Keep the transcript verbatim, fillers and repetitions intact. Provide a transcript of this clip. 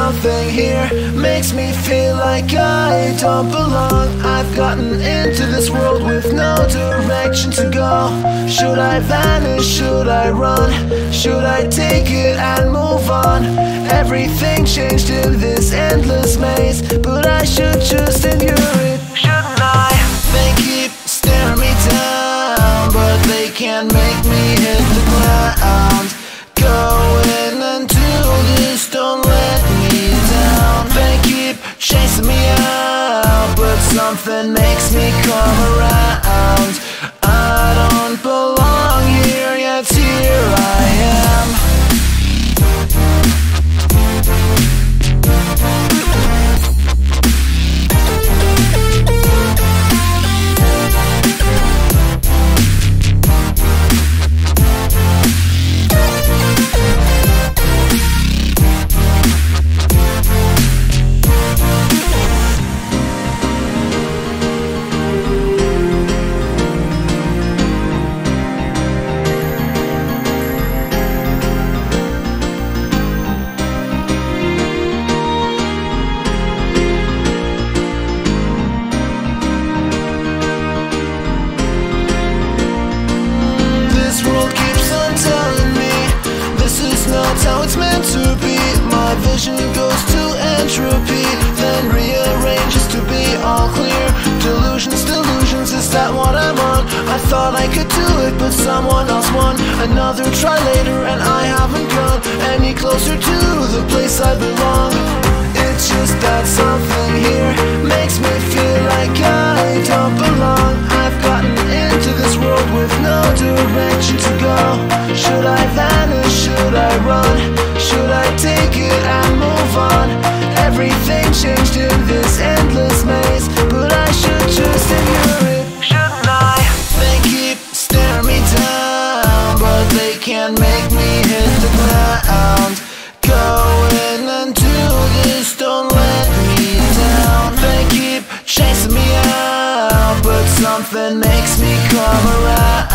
something here makes me feel like I don't belong. I've gotten into this world with no direction to go. Should I vanish? Should I run? Should I take it and move on? Everything changed in this endless maze, but I should just endure it, shouldn't I? They keep staring me down, but they can't make me hit the ground. Going until this, don't let me down. They keep chasing me out, but something makes me come around. I don't belong here, yet here I am. How it's meant to be. My vision goes to entropy, then rearranges to be all clear. Delusions, delusions, is that what I'm on? I thought I could do it, but someone else won. Another try later and I haven't gone any closer to the place I belong. It's just that something here makes me feel like I don't belong. I've gotten into this world with no direction to go. Should I vanish? Should I run? Should I take it and move on? Everything changed in this endless maze, but I should just endure it, shouldn't I? They keep staring me down, but they can't make me hit the ground. Going until this, don't let me down. They keep chasing me out, but something makes me come around.